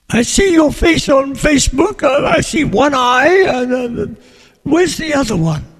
I see your face on Facebook. I see one eye. Where's the other one?